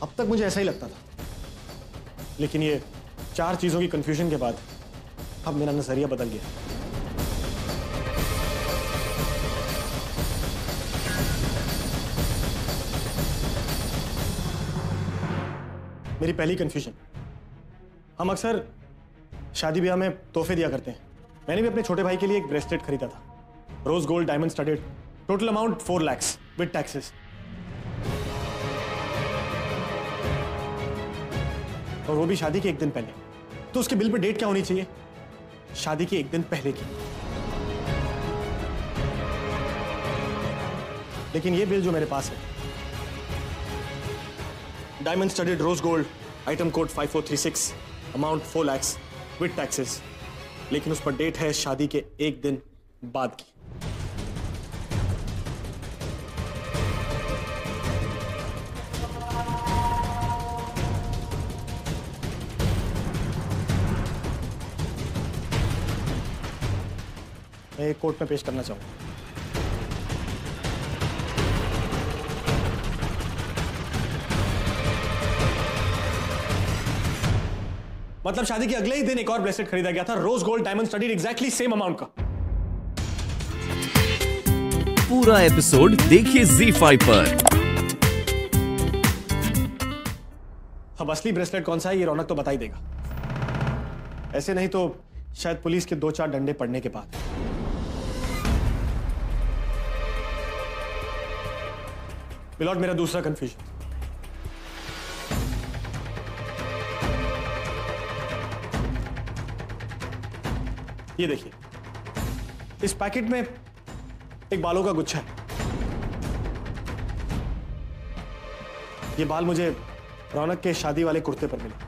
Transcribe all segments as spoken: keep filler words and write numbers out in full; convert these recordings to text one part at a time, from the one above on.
अब तक मुझे ऐसा ही लगता था, लेकिन ये चार चीजों की कंफ्यूजन के बाद अब मेरा नजरिया बदल गया। मेरी पहली कंफ्यूजन, हम अक्सर शादी ब्याह में तोहफे दिया करते हैं। मैंने भी अपने छोटे भाई के लिए एक ब्रेसलेट खरीदा था, rose gold diamond studded, total amount four lakhs with taxes. और वो भी शादी के एक दिन पहले। तो उसके बिल पे डेट क्या होनी चाहिए? शादी के एक दिन पहले की। लेकिन ये बिल जो मेरे पास है, diamond studded rose gold, item code five four three six, amount four lakhs with taxes, लेकिन उस पर डेट है शादी के एक दिन बाद की। मैं एक कोर्ट में पेश करना चाहूंगा। मतलब शादी के अगले ही दिन एक और ब्रेसलेट खरीदा गया था, rose gold diamond studded, exactly same amount का। पूरा एपिसोड देखिए ज़ी फाइव पर। अब असली ब्रेसलेट कौन सा है ये रौनक तो बता ही देगा। ऐसे नहीं तो शायद पुलिस के दो चार डंडे पड़ने के बाद। मिलॉर्ड, मेरा दूसरा कंफ्यूजन, ये देखिए, इस पैकेट में एक बालों का गुच्छा है। ये बाल मुझे रौनक के शादी वाले कुर्ते पर मिले।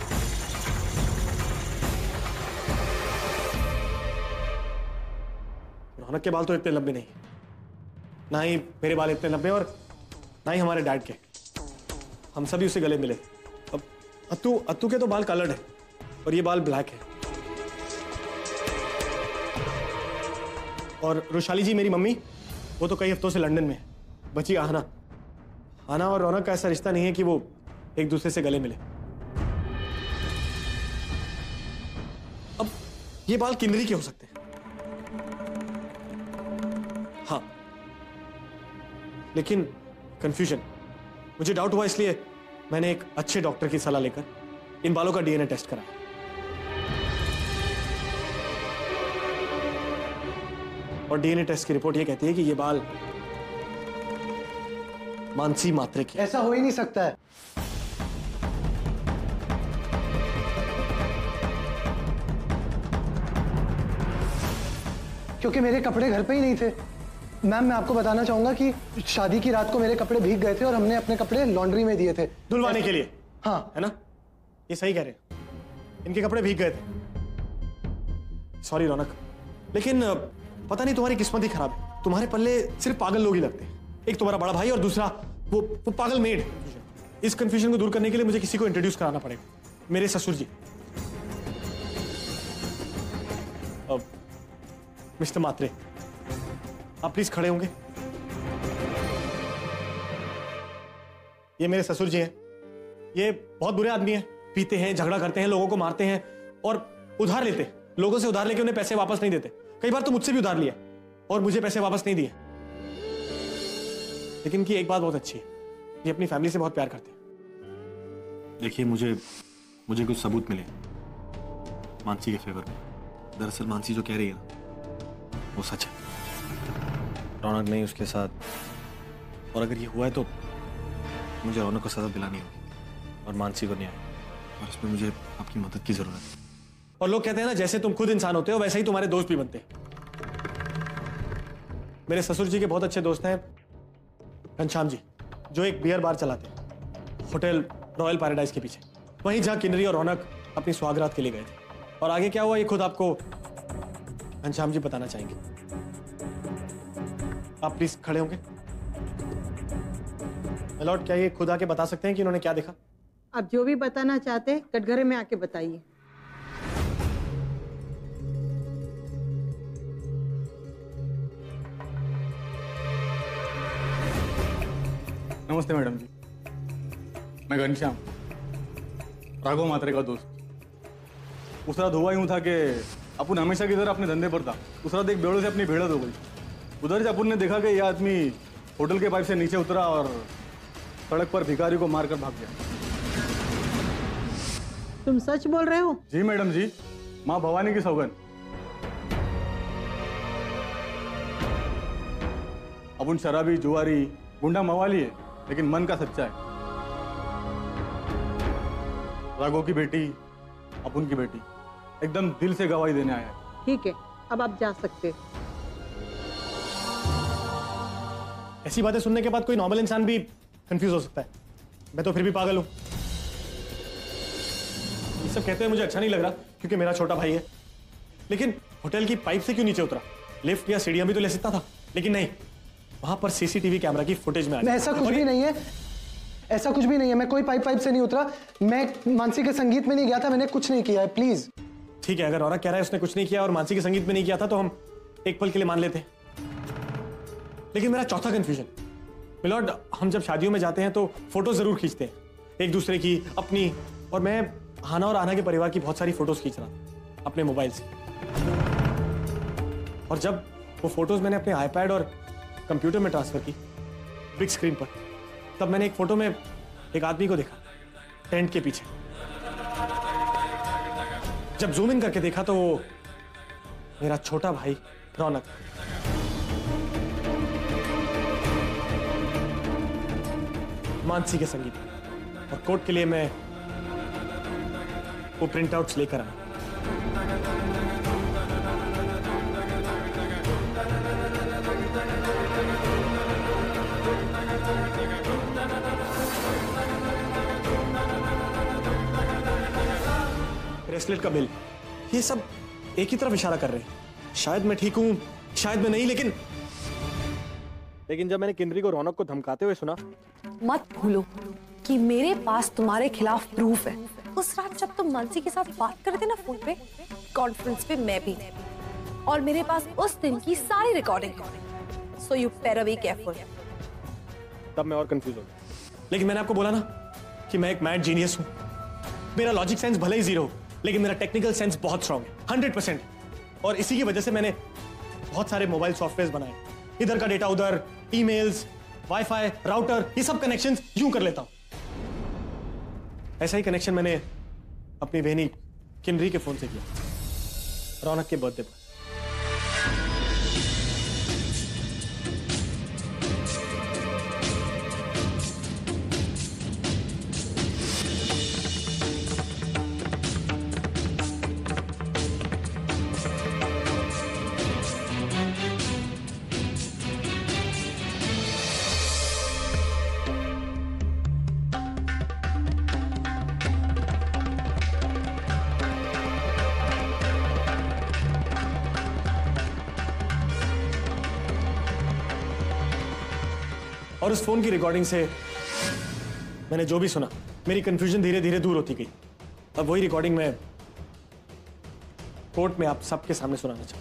रौनक के बाल तो इतने लंबे नहीं, ना ही मेरे बाल इतने लंबे और ना ही हमारे डैड के। हम सभी उसे गले मिले। अब अत्तू अत्तू के तो बाल कलर्ड है और ये बाल ब्लैक है। और रुशाली जी मेरी मम्मी, वो तो कई हफ्तों से लंदन में है। बची आहना। आना और रौनक का ऐसा रिश्ता नहीं है कि वो एक दूसरे से गले मिले। अब ये बाल किन्नरी के हो सकते हैं, हाँ, लेकिन कंफ्यूजन, मुझे डाउट हुआ, इसलिए मैंने एक अच्छे डॉक्टर की सलाह लेकर इन बालों का डीएनए टेस्ट कराया। और डीएनए टेस्ट की रिपोर्ट ये कहती है कि ये बाल मानसी मात्रे के। ऐसा हो ही नहीं सकता है। क्योंकि मेरे कपड़े घर पे ही नहीं थे। मैम, मैं आपको बताना चाहूंगा कि शादी की रात को मेरे कपड़े भीग गए थे और हमने अपने कपड़े लॉन्ड्री में दिए थे धुलवाने के लिए। हाँ, है ना? ये सही कह रहे हैं, इनके कपड़े भीग गए थे। सॉरी रौनक, लेकिन पता नहीं तुम्हारी किस्मत ही खराब है। तुम्हारे पल्ले सिर्फ पागल लोग ही लगते हैं। एक तुम्हारा बड़ा भाई और दूसरा वो वो पागल मेड। इस कंफ्यूजन को दूर करने के लिए मुझे किसी को इंट्रोड्यूस कराना पड़ेगा। मेरे ससुर जी, अब मिस्टर मात्रे, आप प्लीज खड़े होंगे। ये मेरे ससुर जी हैं। ये बहुत बुरे आदमी हैं, पीते हैं, झगड़ा करते हैं, लोगों को मारते हैं और उधार लेते हैं। लोगों से उधार लेके उन्हें पैसे वापस नहीं देते। कई बार तो मुझसे भी उधार लिया और मुझे पैसे वापस नहीं दिए। लेकिन इनकी एक बात बहुत अच्छी है, ये अपनी फैमिली से बहुत प्यार करते हैं। देखिए, मुझे मुझे कुछ सबूत मिले मानसी के फेवर में। दरअसल मानसी जो कह रही है ना, वो सच है। रौनक नहीं उसके साथ, और अगर ये हुआ है तो मुझे रौनक को सजा दिलानी होगी और मानसी को न्याय। और इसमें मुझे आपकी मदद की जरूरत है। और लोग कहते हैं ना, जैसे तुम खुद इंसान होते हो वैसे ही तुम्हारे दोस्त भी बनते हैं। मेरे ससुर जी के बहुत अच्छे दोस्त हैं घनश्याम जी, जो एक बियर बार चलाते हैं होटल रॉयल पैराडाइज के पीछे, वहीं जहां किन्नरी और रौनक अपनी सुहागरात के लिए गए थे। और आगे क्या हुआ ये खुद आपको घनश्याम जी बताना चाहेंगे। आप प्लीज खड़े होंगे। लॉर्ड, क्या ये खुद आके बता सकते हैं कि उन्होंने क्या देखा? आप जो भी बताना चाहते हैं कटघरे में आके बताइए। नमस्ते मैडम जी। मैं घनश्याम, राघव मात्रे का दोस्त। उस रात हुआ यूं था कि अपन हमेशा की तरह अपने धंधे पर था। उस रात एक बेड़ों से अपनी भिड़ंत हो गई। उधर से अपन ने देखा कि यह आदमी होटल के पाइप से नीचे उतरा और सड़क पर भिखारी को मारकर भाग गया। तुम सच बोल रहे हो? जी मैडम जी, माँ भवानी की सौगंध। अपन शराबी, जुआरी, गुंडा मवाली है, लेकिन मन का सच्चा है। राघव की बेटी, अपन की बेटी, एकदम दिल से गवाही देने आया है। ठीक है, अब आप जा सकते। ऐसी बातें सुनने के बाद कोई नॉर्मल इंसान भी कंफ्यूज हो सकता है। मैं तो फिर भी पागल हूं। ये सब कहते हुए मुझे अच्छा नहीं लग रहा क्योंकि मेरा छोटा भाई है। लेकिन होटल की पाइप से क्यों नीचे उतरा? लिफ्ट या सीढ़ियां भी तो ले सकता था, लेकिन नहीं, वहां पर सीसीटीवी कैमरा की फुटेज में आ गया। ऐसा कुछ भी नहीं है, ऐसा कुछ भी नहीं है। मैं कोई पाइप पाइप से नहीं उतरा। मैं मानसी के संगीत में नहीं गया था। मैंने कुछ नहीं किया है, प्लीज। ठीक है, अगर रौनक कह रहा है उसने कुछ नहीं किया और मानसी के संगीत में नहीं किया था तो हम एक पल के लिए मान लेते हैं। लेकिन मेरा चौथा कंफ्यूजन, मिलॉर्ड, हम जब शादियों में जाते हैं तो फोटो जरूर खींचते हैं, एक दूसरे की, अपनी। और मैं हाना और आना के परिवार की बहुत सारी फोटोज खींच रहा था अपने मोबाइल से। और जब वो फोटोज मैंने अपने आईपैड और कंप्यूटर में ट्रांसफर की बिग स्क्रीन पर, तब मैंने एक फोटो में एक आदमी को देखा टेंट के पीछे। जब जूम इन करके देखा तो वो मेरा छोटा भाई रौनक। मानसी के संगीत और कोर्ट के लिए मैं वो प्रिंट आउट्स लेकर आया। ब्रेसलेट का बिल, ये सब एक ही तरफ इशारा कर रहे हैं। शायद मैं ठीक हूं, शायद मैं नहीं, लेकिन लेकिन जब मैंने किंद्री को रौनक को धमकाते हुए सुना। मत भूलो कि मेरे पास तुम्हारे खिलाफ प्रूफ है। उस रात जब तुम मानसी के साथ बात कर रहे थे ना फोन पे, कॉन्फ्रेंस पे मैं भी थी और मेरे पास उस दिन की सारी रिकॉर्डिंग है। So you better be careful. तब मैं और कंफ्यूज हो गया। लेकिन मैंने आपको बोला ना कि मैं एक मैड जीनियस हूं। मेरा लॉजिक सेंस भले ही जीरो हो, लेकिन मेरा टेक्निकल सेंस बहुत स्ट्रांग है, हंड्रेड परसेंट। और इसी की वजह से मैंने बहुत सारे मोबाइल सॉफ्टवेयर बनाए। इधर का डेटा उधर, ईमेल्स, वाईफाई, राउटर, ये सब कनेक्शंस यूं कर लेता हूं। ऐसा ही कनेक्शन मैंने अपनी बहनी किंद्री के फोन से किया रौनक के बर्थडे पर। और उस फोन की रिकॉर्डिंग से मैंने जो भी सुना, मेरी कंफ्यूजन धीरे धीरे दूर होती गई। अब वही रिकॉर्डिंग मैं कोर्ट में आप सबके सामने सुनाना चाहूंगा।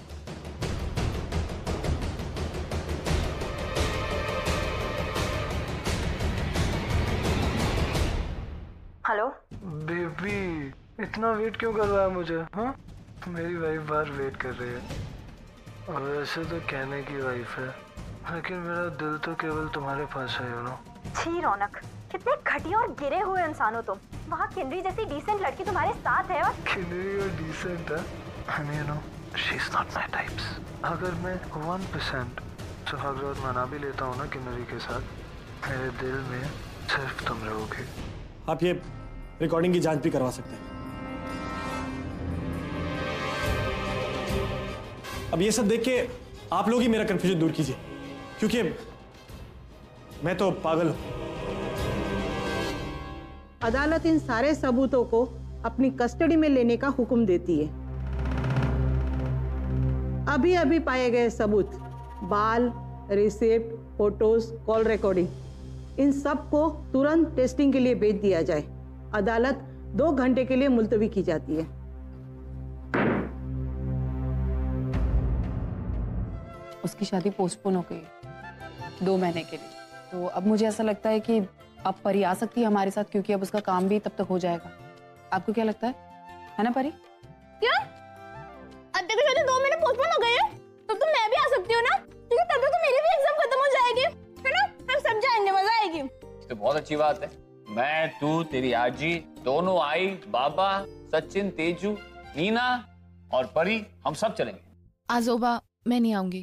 हेलो बेबी, इतना वेट क्यों करवाया मुझे? हाँ, मेरी वाइफ बाहर वेट कर रही है। और वैसे तो कहने की वाइफ है, लेकिन मेरा दिल तो केवल तुम्हारे पास है, यू नो। छी रौनक, कितने घटिया और गिरे हुए इंसान हो तुम। वहाँ किंद्री जैसी डिसेंट लड़की तुम्हारे साथ है और किंद्री और डिसेंट है, and you know, she's not my types. अगर मैं वन परसेंट सुहागरात मना भी लेता हूँ ना किंद्री के साथ, मेरे दिल में सिर्फ तुम रहोगे। आप ये रिकॉर्डिंग की जांच भी करवा सकते हैं। अब ये सब देख के आप लोग ही मेरा कंफ्यूजन दूर कीजिए, क्योंकि मैं तो पागल हूं। अदालत इन सारे सबूतों को अपनी कस्टडी में लेने का हुक्म देती है। अभी अभी पाए गए सबूत, बाल, रिसिप्ट, फोटोज, कॉल रिकॉर्डिंग, इन सब को तुरंत टेस्टिंग के लिए भेज दिया जाए। अदालत दो घंटे के लिए मुलतवी की जाती है। उसकी शादी पोस्टपोन हो गई दो महीने के लिए, तो अब मुझे ऐसा लगता है कि अब परी आ सकती है हमारे साथ, क्योंकि अब उसका काम भी तब तक हो जाएगा। आपको क्या लगता है, है ना परी? क्या अत्ते के शादी दो महीने पोस्टपोन हो गए हैं, तो तुम मैं भी आ सकती हूँ ना, क्योंकि तब तक तो मेरी भी एग्जाम खत्म हो जाएगी, है ना? हम सब जाएंगे, मजा आएगी। तो बहुत अच्छी बात है। मैं, तू, तेरी आजी, दोनों आई, बाबा, सचिन, तेजू, नीना और परी, हम सब चलेंगे। आजोबा मैं नहीं आऊंगी।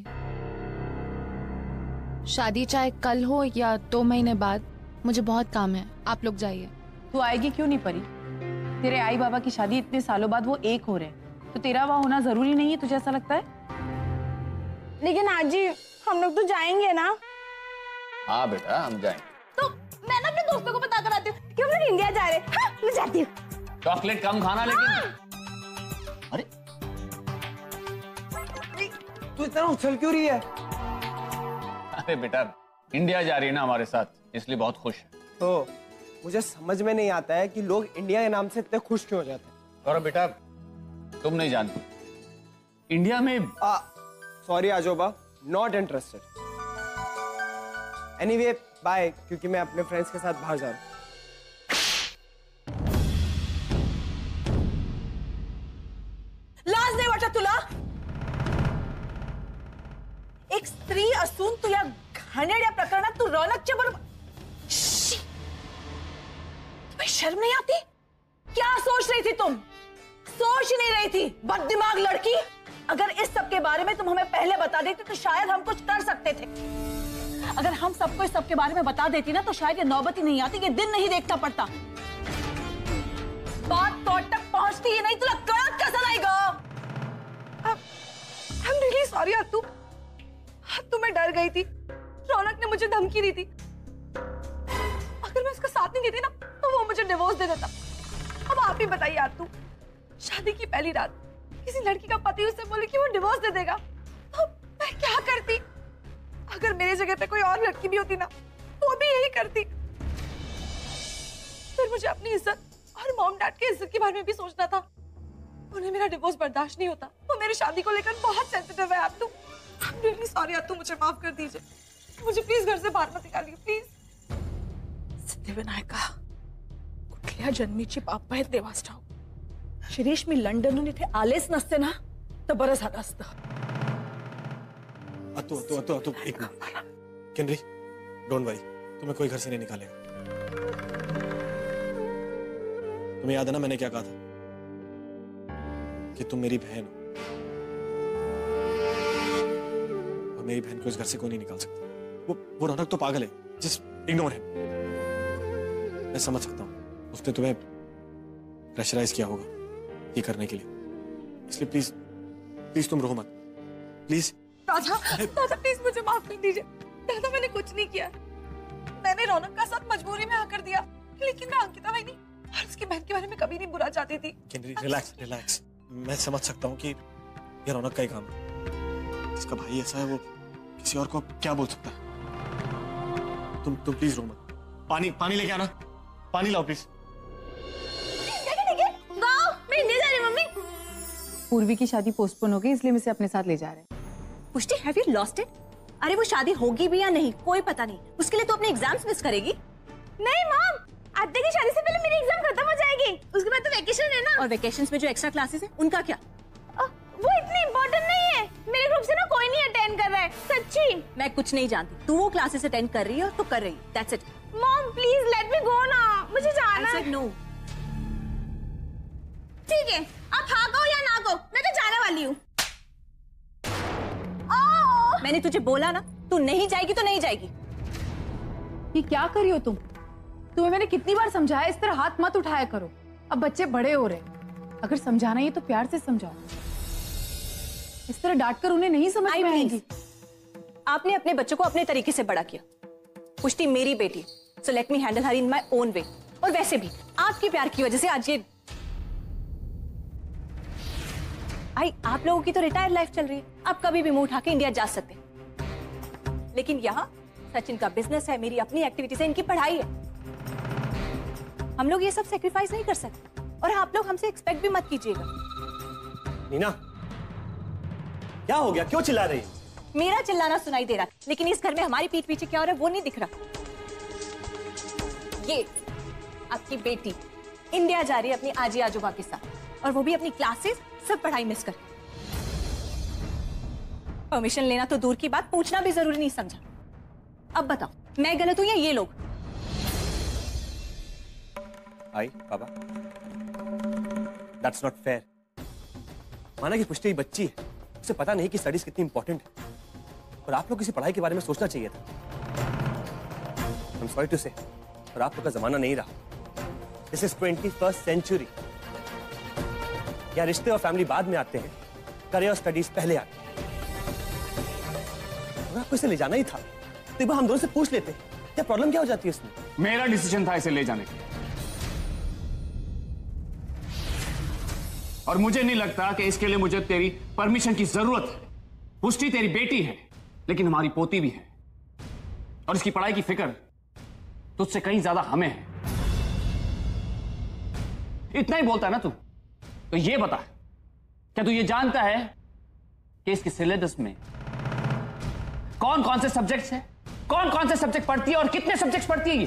शादी चाहे कल हो या दो महीने बाद, मुझे बहुत काम है, आप लोग जाइए। तू आएगी क्यों नहीं परी? तेरे आई बाबा की शादी इतने सालों बाद वो एक हो रहे हैं, तो तेरा वहां होना जरूरी नहीं है, तुझे ऐसा लगता है? लेकिन आजी हम लोग तो जाएंगे ना। हाँ बेटा हम जाएंगे। तो मैं ना अपने दोस्तों को बता कर आती हूँ कि हम लोग इंडिया जा रहे हैं। हाँ, मैं जाती हूँ। चॉकलेट कम खाना लेकिन। हाँ। अरे तू इतना उछल क्यों रही है? अरे बेटा इंडिया जा रही है ना हमारे साथ, इसलिए बहुत खुश है। तो मुझे समझ में नहीं आता है कि लोग इंडिया के नाम से इतने खुश क्यों हो जाते हैं। और बेटा तुम नहीं जानते, इंडिया में सॉरी आजोबा, नॉट इंटरेस्टेड। एनीवे बाय, क्योंकि मैं अपने फ्रेंड्स के साथ बाहर जा रहा हूँ। लाज नाही वाटत तुला? एक स्त्री असून तू या घाणेरड्या प्रकरणात तू रौनकच्या बरोबर, तुम्हें शर्म नहीं आती? क्या सोच रही थी तुम? सोच ही नहीं रही थी, बददिमाग लड़की। अगर इस सब के बारे में तुम हमें पहले बता देती तो शायद हम कुछ कर सकते थे। अगर हम सबको इस सब के बारे में बता देती ना तो शायद ये नौबत ही नहीं आती, ये दिन नहीं देखना पड़ता। बात तो तक पहुंचती ही नहीं, तुला कळत कसं नाही ग? I'm really sorry आतू, आतू मैं डर गई थी, रौनक ने मुझे धमकी दी थी, अगर मैं उसका साथ नहीं देती ना तो वो मुझे डिवोर्स दे देता। अब आप ही बताइए आतू, शादी की पहली रात किसी लड़की का पति उससे बोले कि वो डिवोर्स दे देगा, तो मैं क्या करती? अगर मेरे जगह पे कोई और लड़की भी होती ना, वो भी यही करती। फिर मुझे अपनी इज्जत और मॉम डैड की इज्जत के बारे में भी सोचना था। उन्हें मेरा डिवोर्स बर्दाश्त नहीं होता, वो मेरी शादी को लेकर बहुत सेंसिटिव है। आतू I'm really sorry आतू, मुझे माफ कर दीजिए, मुझे प्लीज घर से बाहर मत निकालिए प्लीज। सिद्धिविनायका, कुठल्या जन्मीची पाप आहेत देवास ठाऊक। शिरीष मी लंडनहून इथे आलेच नसते ना तर बरं झालं असतं। अतु अतु अतु अतु एक मिनट। किनरी डोंट वरी, तुम्हें कोई घर से नहीं निकालेगा। तुम्हें याद है ना मैंने क्या कहा था कि तुम मेरी बहन हो, और मेरी बहन को इस घर से कोई नहीं निकाल सकता। वो वो रौनक तो पागल है, जस्ट इग्नोर है। मैं समझ सकता हूँ उसने तुम्हें प्रेशराइज किया होगा ये करने के लिए, इसलिए प्लीज प्लीज तुम रो मत, प्लीज। दादा, दादा प्लीज मुझे माफ कर दीजिए। दादा मैंने कुछ नहीं किया, मैंने रौनक का साथ मजबूरी में आकर दिया, लेकिन मैं अंकिता भाई नहीं और उसकी बहन के बारे में कभी नहीं बुरा चाहती थी। रिलैक्स रिलैक्स, मैं समझ सकता हूँ कि ये रौनक का ही काम है। इसका भाई ऐसा है, वो किसी और को क्या बोल सकता है। तुम तुम प्लीज रो मत। पानी पानी लेके आना, पानी लाओ प्लीज। मैं इंडिया जा रही हूँ मम्मी। पूर्वी की शादी पोस्टपोन हो गई, इसलिए मैं इसे अपने साथ ले जा रहे हैं। पुष्टि, हैव यू लॉस्ट इट? अरे वो शादी होगी भी या नहीं कोई पता नहीं, उसके लिए तो अपने एग्जाम्स मिस करेगी। नहीं मॉम, अत्ते की शादी से पहले मेरी एग्जाम खत्म हो जाएगी, उसके बाद तो वेकेशन है ना। और वेकेशंस में जो एक्स्ट्रा क्लासेस हैं उनका क्या? आ, वो इतनी इम्पोर्टेंट नहीं है, मेरे ग्रुप से ना कोई नहीं अटेंड कर रहा है, सच्ची। मैं कुछ नहीं जानती, तू वो क्लासेस अटेंड कर रही है तो कर रही है, that's it. Mom please let me go ना, मुझे जाना है। नो ठीक है, आप हाँ कहो या ना कहो, मैं तो जाने वाली हूँ। मैंने तुझे बोला ना, तू नहीं जाएगी तो नहीं जाएगी। ये क्या कर रही हो तुम? तुम्हें मैंने कितनी बार समझाया इस तरह हाथ मत उठाया करो, अब बच्चे बड़े हो रहे हैं, अगर समझाना ही है तो प्यार से समझाओ, इस तरह डांट कर उन्हें नहीं समझ में आएगी। आपने अपने बच्चों को अपने तरीके से बड़ा किया, पुष्टि मेरी बेटी, so let me handle her in my own way. और वैसे भी आपके प्यार की वजह से आज ये आई, आप लोगों की तो रिटायर लाइफ चल रही है, आप कभी भी मुंह उठा के इंडिया जा सकते हैं, लेकिन यहाँ सचिन का बिजनेस है, मेरी अपनी एक्टिविटीज है, इनकी पढ़ाई है, हम लोग ये सब सेक्रीफाइस नहीं कर सकते, और आप लोग हमसे एक्सपेक्ट भी मत कीजिएगा। नीना क्या हो गया, क्यों चिल्ला रही है? मेरा चिल्लाना सुनाई दे रहा है, लेकिन इस घर में हमारी पीठ पीछे क्या हो रहा है वो नहीं दिख रहा। ये आपकी बेटी इंडिया जा रही है अपनी आजी आजोबा के साथ, और वो भी अपनी क्लासेस, सब पढ़ाई मिस कर। परमिशन लेना तो दूर की बात, पूछना भी जरूरी नहीं समझा। अब बताओ, मैं गलत हूं या ये लोग? आई बाबा, दैट्स नॉट फेयर। माना कि पुष्टि बच्ची है, उसे पता नहीं कि स्टडीज कितनी इंपॉर्टेंट है, और आप लोग किसी पढ़ाई के बारे में सोचना चाहिए था। I'm sorry to say, और आप लोग का जमाना नहीं रहा। This is twenty first century. या रिश्ते और फैमिली बाद में आते हैं, करियर और स्टडीज पहले आते हैं। अगर आपको इसे ले जाना ही था तो एक बार हम दोनों से पूछ लेते, क्या प्रॉब्लम क्या हो जाती है इसमें? मेरा डिसीजन था इसे ले जाने का, और मुझे नहीं लगता कि इसके लिए मुझे तेरी परमिशन की जरूरत है। पुष्टि तेरी बेटी है, लेकिन हमारी पोती भी है, और इसकी पढ़ाई की फिक्र तुझसे कहीं ज्यादा हमें है। इतना ही बोलता है ना तू, तो ये बता, क्या तू ये जानता है कि इसके सिलेबस में कौन कौन से सब्जेक्ट्स हैं, कौन कौन से सब्जेक्ट पढ़ती है और कितने सब्जेक्ट्स पढ़ती है? ये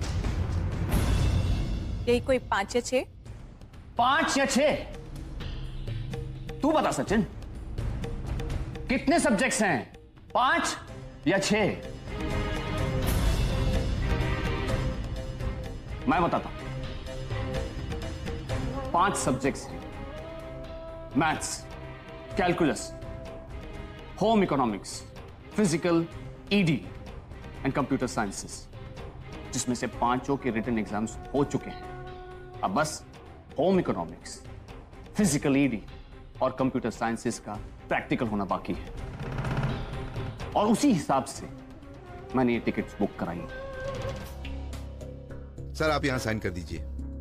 यही कोई पांच या छह? पांच या छह? तू बता सचिन, कितने सब्जेक्ट्स हैं, पांच या छह? मैं बताता हूं। पांच सब्जेक्ट्स हैं, maths, calculus, home economics, physical, ED and computer sciences, जिसमें से पांचों के रिटन एग्जाम्स हो चुके हैं। अब बस होम इकोनॉमिक्स, फिजिकल, ईडी और कंप्यूटर साइंसेस का प्रैक्टिकल होना बाकी है, और उसी हिसाब से मैंने ये टिकट्स बुक कराई है। सर आप यहां साइन कर दीजिए।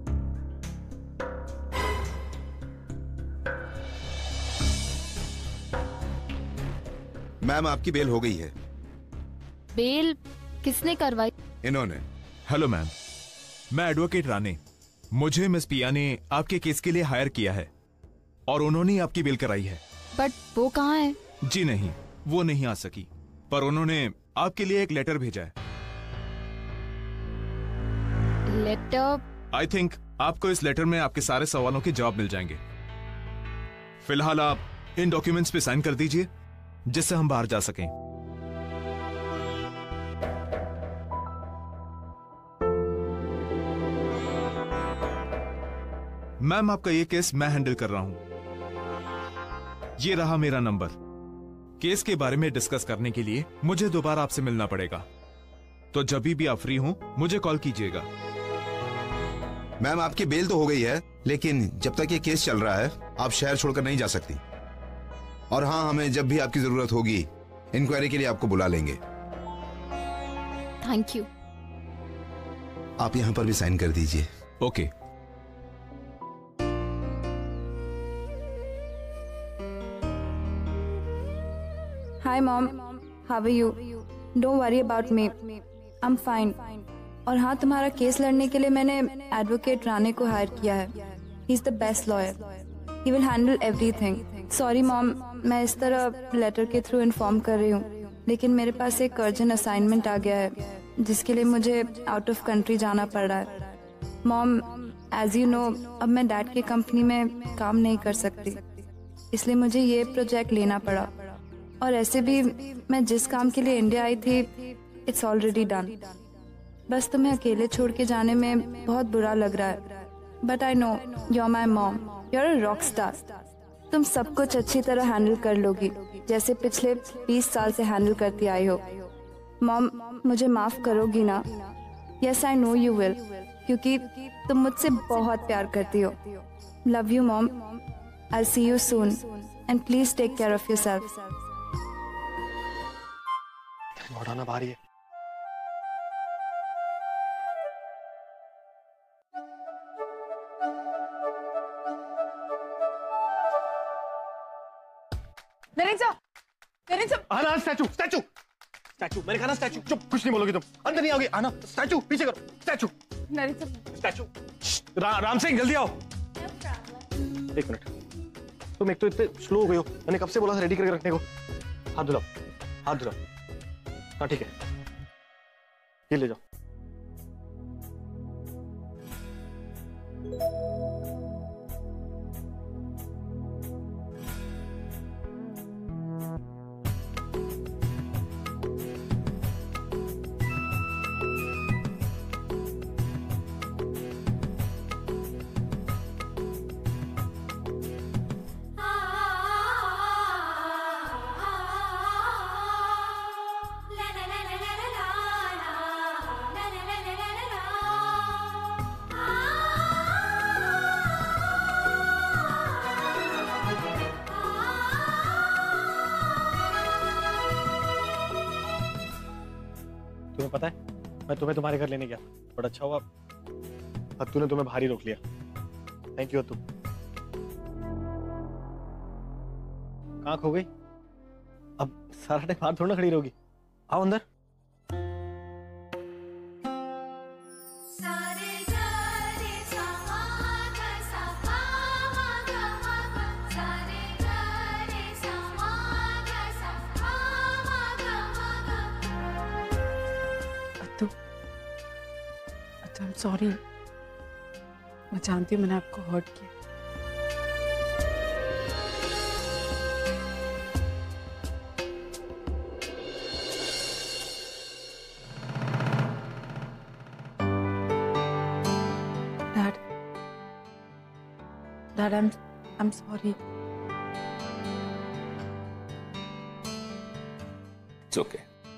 मैम आपकी बेल हो गई है। बेल किसने करवाई? इन्होंने। हेलो मैम, मैं एडवोकेट राणे। मुझे मिस पिया ने आपके केस के लिए हायर किया है, और उन्होंने ही आपकी बेल कराई है। बट वो कहाँ है? जी नहीं, वो नहीं आ सकी, पर उन्होंने आपके लिए एक लेटर भेजा है। लेटर? आई थिंक आपको इस लेटर में आपके सारे सवालों के जवाब मिल जाएंगे। फिलहाल आप इन डॉक्यूमेंट्स पे साइन कर दीजिए, जिससे हम बाहर जा सकें। मैम आपका ये केस मैं हैंडल कर रहा हूं। ये रहा मेरा नंबर। केस के बारे में डिस्कस करने के लिए मुझे दोबारा आपसे मिलना पड़ेगा, तो जब भी आप फ्री हो मुझे कॉल कीजिएगा। मैम आपकी बेल तो हो गई है, लेकिन जब तक ये केस चल रहा है आप शहर छोड़कर नहीं जा सकती। और हाँ, हमें जब भी आपकी जरूरत होगी इंक्वायरी के लिए आपको बुला लेंगे। Thank you. आप यहाँ पर भी साइन कर दीजिए। Okay. Hi mom, how are you? Don't worry about me. I'm fine. और हाँ, तुम्हारा केस लड़ने के लिए मैंने एडवोकेट राणे को हायर किया है। He's the best lawyer. He will handle everything. Sorry mom, मैं इस तरह लेटर के थ्रू इन्फॉर्म कर रही हूँ, लेकिन मेरे पास एक अर्जेंट असाइनमेंट आ गया है, जिसके लिए मुझे आउट ऑफ कंट्री जाना पड़ रहा है। मॉम, एज यू नो, अब मैं डैड की कंपनी में काम नहीं कर सकती, इसलिए मुझे ये प्रोजेक्ट लेना पड़ा। और ऐसे भी मैं जिस काम के लिए इंडिया आई थी, इट्स ऑलरेडी डन। बस तुम्हें अकेले छोड़ के जाने में बहुत बुरा लग रहा है, but I know you are my mom, you are a rock star. तुम सब कुछ अच्छी तरह हैंडल कर लोगी, जैसे पिछले बीस साल से हैंडल करती आई हो। मॉम, मुझे माफ करोगी ना? Yes I know you will, क्योंकि तुम मुझसे बहुत प्यार करती हो। Love you mom, I see you soon and please take care of yourself. लौटाना भारी है। नरेंद्र साहब, नरेंद्र साहब। आना, स्टैचू, स्टैचू, स्टैचू। मैंने कहा ना स्टैचू। चुप, कुछ नहीं बोलोगी तुम। अंदर नहीं आओगे। आना, स्टैचू, पीछे करो, स्टैचू। नरेंद्र साहब, स्टैचू। रा, राम सिंह जल्दी आओ। एक मिनट, तुम एक तो इतने स्लो हो गए हो। मैंने कब से बोला था रेडी करके रखने को। हाथ धुलाओ, हाथ धुलाओ। हाँ ठीक है, ये ले जाओ। पता है मैं तुम्हें तुम्हारे घर लेने गया, बड़ा अच्छा हुआ अत्तू ने तुम्हें भारी रोक लिया। थैंक यू अत्तू। कहाँ खो गई? अब सारा टाइम बाहर थोड़ा ना खड़ी रहोगी, आओ अंदर। अत्तू, अत्तू, I'm sorry। मैं जानती हूँ मैंने आपको हर्ट किया। Dad, Dad, I'm I'm sorry। It's okay।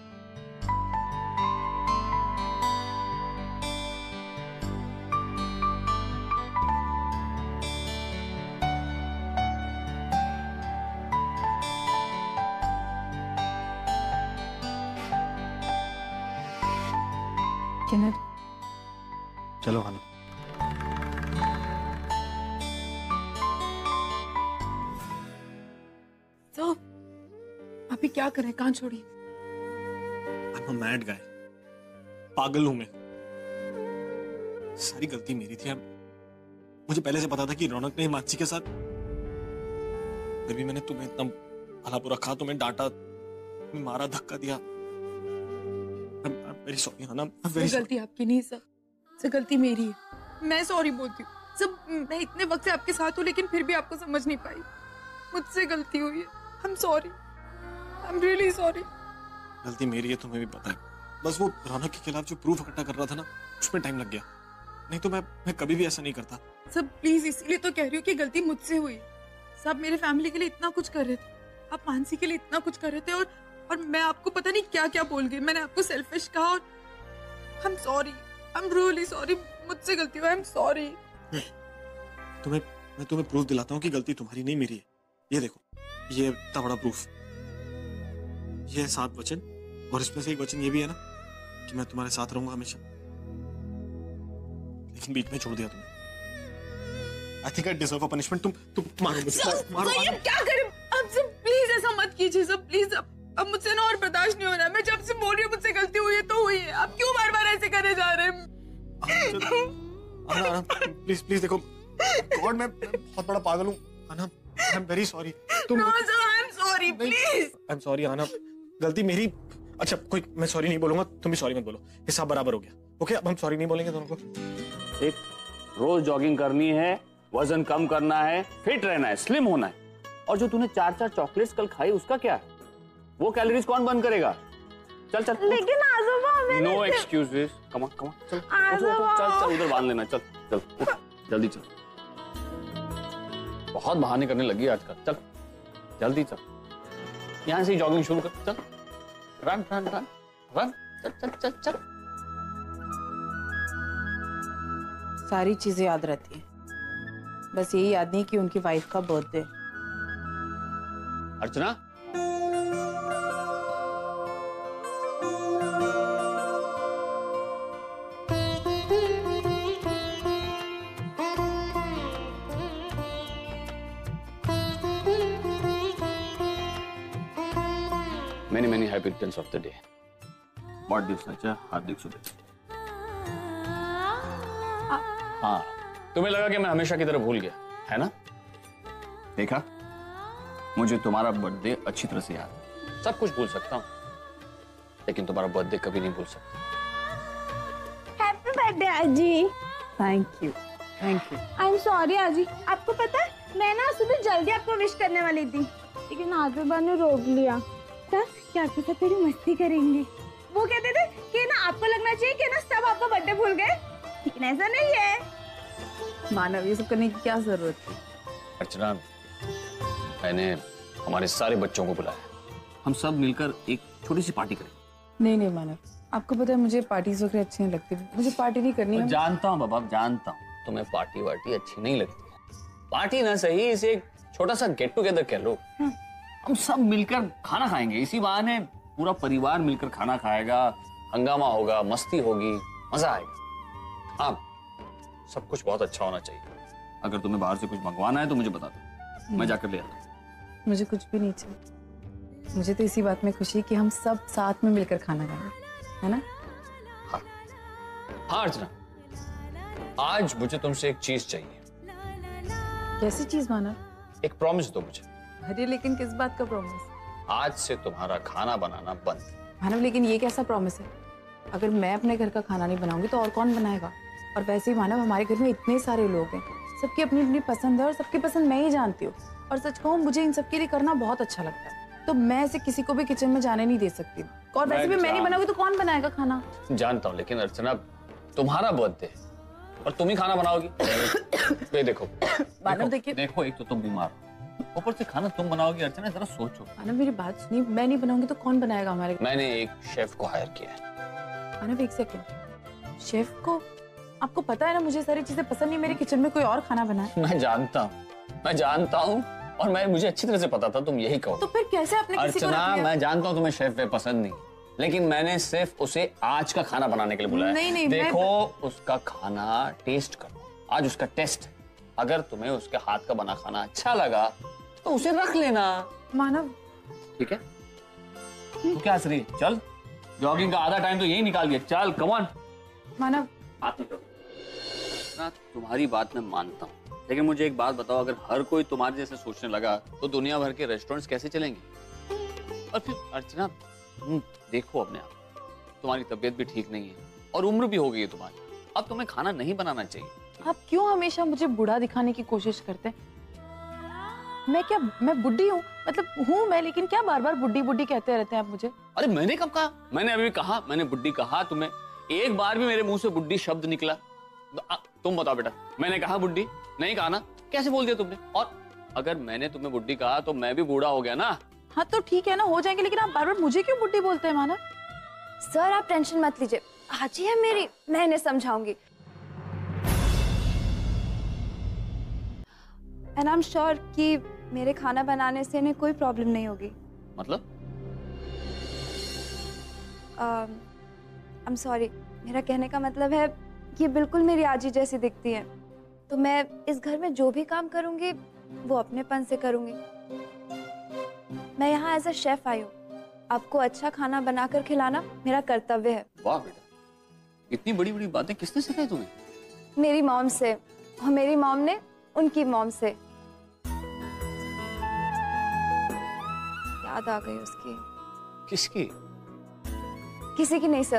Kenneth, चलो खाना। तो अभी क्या करें? कहाँ छोड़ी? I'm a mad guy। पागल हूं मैं। सारी गलती मेरी थी। मुझे पहले से पता था कि रौनक ने मानसी के साथ, फिर भी मैंने तुम्हें इतना भला बुरा कहा, तुम्हें डांटा, तुम्हें मारा, धक्का दिया। वेरी सॉरी हाँ ना। सब गलती आपकी नहीं, सब सब गलती मेरी है। मैं सॉरी बोलती हूँ। सब मैं इतने वक्त से आपके साथ हूँ लेकिन फिर भी आपको समझ नहीं पाई। मुझसे गलती हुई है। I am sorry, I am really sorry. गलती मेरी है, तुम्हें भी पता है। बस वो रौनक के खिलाफ जो प्रूफ इकट्ठा कर रहा था ना, उसमें टाइम लग गया। नहीं तो मैं मैं कभी भी ऐसा नहीं करता। सब प्लीज इसीलिए तो कह रही हूँ कि गलती मुझसे हुई। सब मेरे फैमिली के लिए इतना कुछ कर रहे थे, आप मानसी के लिए इतना कुछ कर रहे थे, और और मैं आपको पता नहीं क्या क्या बोल गई। मैंने आपको सेल्फिश कहा और I am sorry, I am really sorry. मुझसे गलती हुई, आई एम सॉरी। तुम्हें मैं तुम्हें प्रूफ दिलाता हूँ कि गलती तुम्हारी नहीं मेरी है। ये देखो, ये इतना बड़ा प्रूफ। ये है सात वचन, और इसमें से एक वचन ये भी है ना कि मैं तुम्हारे साथ रहूंगा हमेशा। लेकिन बीच में छोड़ दिया तुमने। I think I deserve a punishment। तुम तुम मारो मुझे, मारो, मारो। क्या करें अब? सब प्लीज ऐसा मत कीजिए सब, प्लीज। अब अब मुझसे ना और बर्दाश्त नहीं हो रहा है। मैं जब से बोल रही हूँ मुझसे गलती हुई है तो हुई है। आप क्यों बार बार ऐसे करे जा रहे हैं? प्लीज प्लीज देखो, गॉड मैं बहुत बड़ा पागल हूँ आना। I am very sorry. तुम no sir, I am sorry, please. I am sorry आना, गलती मेरी। अच्छा कोई, मैं सॉरी नहीं बोलूंगा, तुम भी सॉरी मत बोलो। हिसाब बराबर हो गया। ओके, अब हम सॉरी नहीं बोलेंगे दोनों को। एक रोज जॉगिंग करनी है, वजन कम करना है, फिट रहना है, स्लिम होना है। और जो तूने चार चार चॉकलेट्स कल खाई उसका क्या है? वो कैलोरीज कौन बंद करेगा? चल चल। लेकिन आजोबा मैंने no excuses. Come on come on, चल चल चल, उधर बांध लेना। चल चल जल्दी चल। बहुत बहाने करने लगी आजकल। चल जल्दी चल, यहाँ से जॉगिंग शुरू कर। चल रन रन रन रन, चल चल चल चल। सारी चीजें याद रहती हैं, बस यही याद नहीं कि उनकी वाइफ का birthday. Archana, Many many happy returns of the day. What gives अच्छा हार्दिक शुभेच्छा। हाँ, तुम्हें लगा कि मैं हमेशा की तरह भूल गया है ना? देखा, मुझे तुम्हारा बर्थडे अच्छी तरह से याद है। सब कुछ भूल सकता हूँ, लेकिन तुम्हारा बर्थडे कभी नहीं भूल सकता। हैप्पी बर्थडे आजी। Thank you, thank you. I am sorry आजी। आपको पता है मैं ना सुबह जल्दी आपको विश करने वाली थी, लेकिन आजोबा ने रोक लिया था कि आपके साथ थोड़ी मस्ती करेंगे। वो कहते थे कि ना आपको लगना चाहिए कि ना सब आपका बर्थडे भूल गए, लेकिन ऐसा नहीं है। मानव, ये सब करने की क्या जरूरत थी? अर्चना, मैंने हमारे सारे बच्चों को बुलाया, हम सब मिलकर एक छोटी सी पार्टी करें। नहीं नहीं मानव, आपको पता है मुझे पार्टीज वगैरह अच्छी नहीं लगती। मुझे पार्टी नहीं करनी है। जानता हूँ बाबा, जानता हूँ तुम्हें पार्टी वार्टी अच्छी नहीं लगती है। पार्टी ना सही, इसे एक छोटा सा गेट टुगेदर कह लो। हम सब मिलकर खाना खाएंगे, इसी बहाने पूरा परिवार मिलकर खाना खाएगा, हंगामा होगा, मस्ती होगी, मजा आएगा। हाँ, सब कुछ बहुत अच्छा होना चाहिए। अगर तुम्हें बाहर से कुछ मंगवाना है तो मुझे बता दो, मैं जाकर ले आता हूँ। मुझे कुछ भी नहीं चाहिए। मुझे तो इसी बात में खुशी कि हम सब साथ में मिलकर खाना खाएंगे, है ना? हाँ हाँ अर्चना, आज मुझे तुमसे एक चीज चाहिए। कैसी चीज माना? एक प्रॉमिस दो मुझे। अरे लेकिन किस बात का प्रॉमिस? आज से तुम्हारा खाना बनाना बंद। मानव, लेकिन ये कैसा प्रॉमिस है? अगर मैं अपने घर का खाना नहीं बनाऊंगी तो और कौन बनाएगा? और वैसे ही मानव, हमारे घर में इतने सारे लोग हैं, सबकी अपनी अपनी पसंद है और सबकी पसंद मैं ही जानती हूँ। और सच कहूँ, मुझे इन सबके लिए करना बहुत अच्छा लगता है, तो मैं ऐसे किसी को भी किचन में जाने नहीं दे सकती। और वैसे भी मैं नहीं बनाऊंगी तो कौन बनाएगा खाना? जानता हूँ, लेकिन अर्चना तुम्हारा बर्थडे है और तुम ही खाना बनाओगी। ये देखो मानव, देखिए देखो, एक तो तुम बीमार हो, ऊपर से खाना तुम बनाओगी। अर्चना जरा सोचो। मानव, मेरी बात सुनिए, मैं नहीं बनाऊंगी तो कौन बनाएगा हमारे घर? मैंने एक शेफ को हायर किया है। मानव एक सेकंड, शेफ को? आपको पता है ना मुझे सारी चीजें पसंद नहीं, मेरे किचन में कोई और खाना बनाए। मैं जानता हूँ, मैं जानता हूँ, और मैं मुझे अच्छी तरह से पता था तुम यही कहो। तो फिर कैसे आपने किसी को रख अर्चना, लिया? मैं जानता हूँ तुम्हें शेफ पे पसंद नहीं, लेकिन मैंने सिर्फ उसे आज का खाना बनाने के लिए बुलाया। नहीं, नहीं, देखो मैं... उसका खाना टेस्ट करो, आज उसका टेस्ट है। अगर तुम्हें उसके हाथ का बना खाना अच्छा लगा तो उसे रख लेना। मानव, ठीक है? तू क्या हंस रही है? चल, जॉगिंग का आधा टाइम तो यही निकाल दिया। चल कम ऑन। मानव, हाथ निकालो ना। तुम्हारी बात मैं मानता हूँ, लेकिन मुझे एक बात बताओ, अगर हर कोई तुम्हारे जैसे सोचने लगा तो दुनिया भर के रेस्टोरेंट्स कैसे चलेंगे? और फिर अर्चना, तुम देखो अपने आप, तुम्हारी तबीयत भी ठीक नहीं है और उम्र भी हो गई है तुम्हारी, अब तुम्हें खाना नहीं बनाना चाहिए। आप क्यों हमेशा मुझे बूढ़ा दिखाने की कोशिश करते हैं? मैं क्या, मैं बुड्ढी हूँ? मतलब हूँ मैं, लेकिन क्या बार बार बुड्ढी बुड्ढी कहते रहते हैं आप मुझे? अरे मैंने कब कहा? मैंने अभी कहा, मैंने बुड्ढी कहा? तुम्हें एक बार भी मेरे मुंह से बुड्ढी शब्द निकला? आ, तुम बताओ बेटा, मैंने कहा बुड्ढी? नहीं कहा ना? कैसे बोल दिया तुमने? और अगर मैंने तुम्हें बुड्ढी कहा तो मैं भी बूढ़ा हो गया ना? हाँ तो ठीक है ना, हो जाएंगे, लेकिन आप बार बार मुझे क्यों बुड्ढी बोलते हैं मानव? सर आप टेंशन मत लीजिए, आज ही है मेरी, मैं इन्हें समझाऊंगी। एंड आई एम श्योर कि मेरे खाना बनाने से इन्हें कोई प्रॉब्लम नहीं होगी। मतलब? आई एम सॉरी, मेरा कहने का मतलब है कि ये बिल्कुल मेरी आजी जैसी दिखती है, तो मैं इस घर में जो भी काम करूंगी वो अपनेपन से करूंगी। मैं यहाँ एज अ शेफ आई हूँ, आपको अच्छा खाना बनाकर खिलाना मेरा कर्तव्य है। वाह बेटा, इतनी बड़ी बड़ी बातें किसने सिखाई तुम्हें? मेरी मॉम से, और मेरी मॉम ने उनकी मॉम से। याद आ गई उसकी। किसकी? किसी की नहीं सर।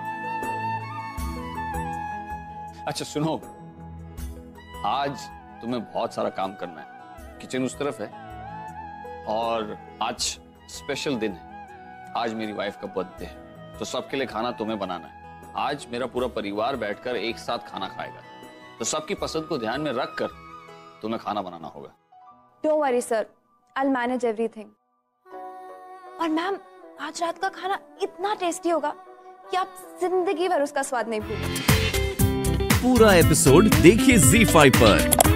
अच्छा सुनो, आज तुम्हें बहुत सारा काम करना है, किचन उस तरफ है, और आज स्पेशल दिन है। आज मेरी वाइफ का बर्थडे है, तो सबके लिए खाना तुम्हें बनाना है। आज मेरा पूरा परिवार बैठकर एक साथ खाना खाएगा, तो सबकी पसंद को ध्यान में रखकर तुम्हें खाना बनाना होगा। Don't worry sir, I will manage everything. और मैम, आज रात का खाना इतना टेस्टी होगा कि आप जिंदगी भर उसका स्वाद नहीं भूलोगे। पूरा एपिसोड देखिए ज़ी फाइव पर।